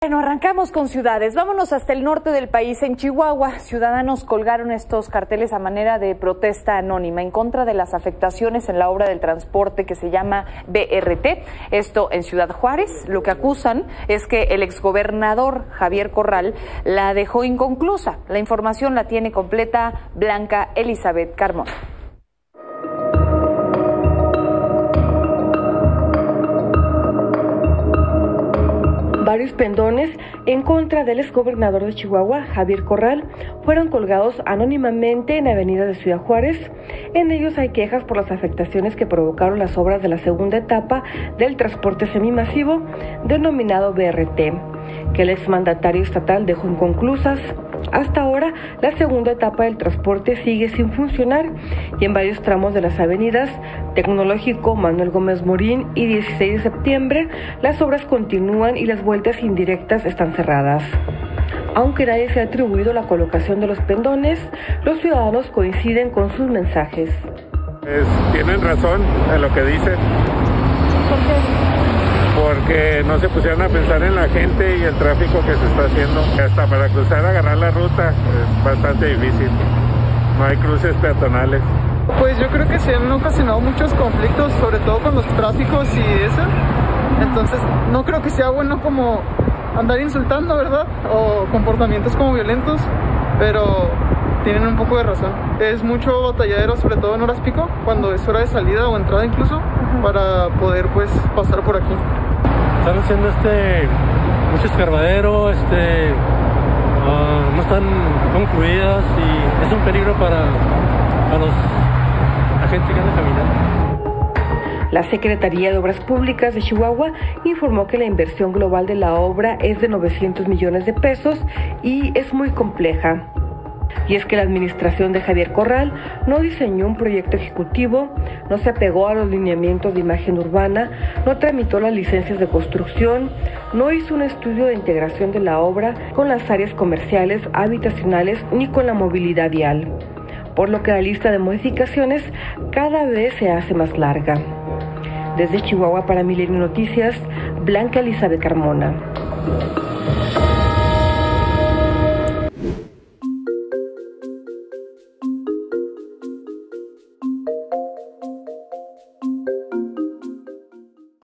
Bueno, arrancamos con ciudades. Vámonos hasta el norte del país. En Chihuahua, ciudadanos colgaron estos carteles a manera de protesta anónima en contra de las afectaciones en la obra del transporte que se llama BRT. Esto en Ciudad Juárez. Lo que acusan es que el exgobernador Javier Corral la dejó inconclusa. La información la tiene completa Blanca Elizabeth Carmona. Varios pendones en contra del exgobernador de Chihuahua, Javier Corral, fueron colgados anónimamente en la avenida de Ciudad Juárez. En ellos hay quejas por las afectaciones que provocaron las obras de la segunda etapa del transporte semimasivo denominado BRT, que el exmandatario estatal dejó inconclusas. Hasta ahora, la segunda etapa del transporte sigue sin funcionar y en varios tramos de las avenidas Tecnológico, Manuel Gómez Morín y 16 de septiembre, las obras continúan y las vueltas indirectas están cerradas. Aunque nadie se ha atribuido la colocación de los pendones, los ciudadanos coinciden con sus mensajes. Tienen razón en lo que dicen. ¿Por qué? Porque no se pusieron a pensar en la gente y el tráfico que se está haciendo. Hasta para cruzar, agarrar la ruta es bastante difícil. No hay cruces peatonales. Pues yo creo que se han ocasionado muchos conflictos, sobre todo con los tráficos y eso. Entonces no creo que sea bueno como andar insultando, ¿verdad? O comportamientos como violentos, pero tienen un poco de razón. Es mucho batalladero, sobre todo en horas pico, cuando es hora de salida o entrada incluso, para poder pues pasar por aquí. Están haciendo mucho escarbadero, no están concluidas y es un peligro para la gente que anda caminando. La Secretaría de Obras Públicas de Chihuahua informó que la inversión global de la obra es de 900 millones de pesos y es muy compleja. Y es que la administración de Javier Corral no diseñó un proyecto ejecutivo, no se apegó a los lineamientos de imagen urbana, no tramitó las licencias de construcción, no hizo un estudio de integración de la obra con las áreas comerciales, habitacionales ni con la movilidad vial, por lo que la lista de modificaciones cada vez se hace más larga. Desde Chihuahua para Milenio Noticias, Blanca Elizabeth Carmona.